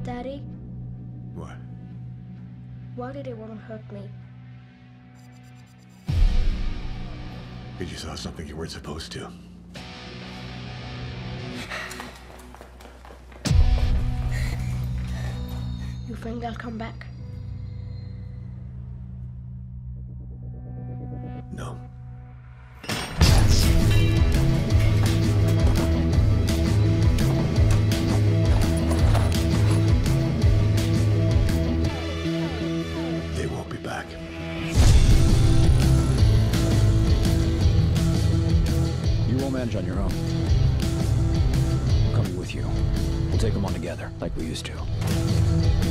Daddy, What? why did everyone hurt me? Because you saw something you weren't supposed to. You think I'll come back? No. They won't be back. You won't manage on your own. I'm coming with you. We'll take them on together, like we used to.